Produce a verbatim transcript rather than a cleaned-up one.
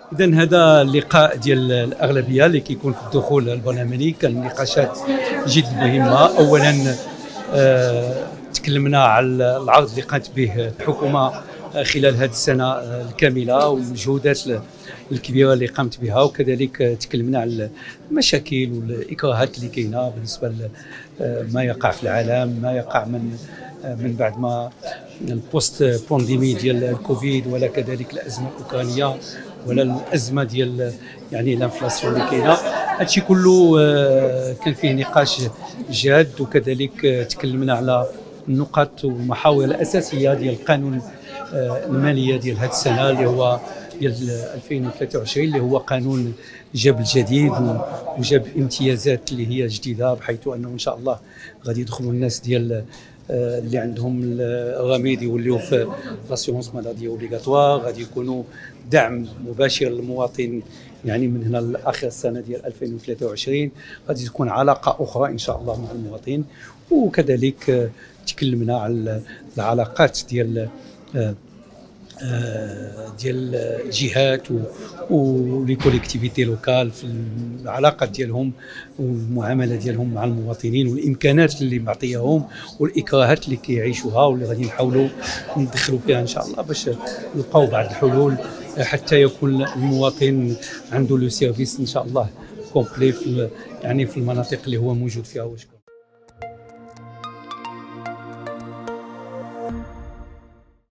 إذا هذا اللقاء ديال الأغلبية اللي كيكون في الدخول البرلماني كان نقاشات جد مهمة. أولا آه تكلمنا على العرض اللي قامت به الحكومة خلال هذه السنة الكاملة والمجهودات الكبيرة اللي قامت بها، وكذلك تكلمنا على المشاكل والإكراهات اللي كاينة بالنسبة لما يقع في العالم، ما يقع من من بعد ما البوست بانديمي ديال الكوفيد، ولا كذلك الأزمة الأوكرانية، ولا الأزمة ديال يعني الانفلاسيون اللي كاينة. هادشي كله كان فيه نقاش جاد، وكذلك تكلمنا على النقاط والمحاور الأساسية ديال القانون المالية ديال هذه السنة اللي هو ديال ألفين وثلاثة وعشرين، اللي هو قانون جاب الجديد وجاب امتيازات اللي هي جديدة، بحيث أنه إن شاء الله غادي يدخلوا الناس ديال اللي عندهم الرميد يوليو في لاسيونس مالادي اوبليغاتوار، غادي يكونوا دعم مباشر للمواطن يعني من هنا لاخر السنه ديال ألفين وثلاثة وعشرين، غادي تكون علاقه اخرى ان شاء الله مع المواطن. وكذلك تكلمنا على العلاقات ديال ديال الجهات ولي كوليكتيفيتي لوكال في العلاقات ديالهم والمعامله ديالهم مع المواطنين، والامكانات اللي معطياهم والاكراهات اللي كيعيشوها واللي غادي نحاولوا ندخلوا فيها ان شاء الله باش نلقاو بعض الحلول حتى يكون المواطن عنده لو سيرفيس ان شاء الله كومبلي في يعني في المناطق اللي هو موجود فيها.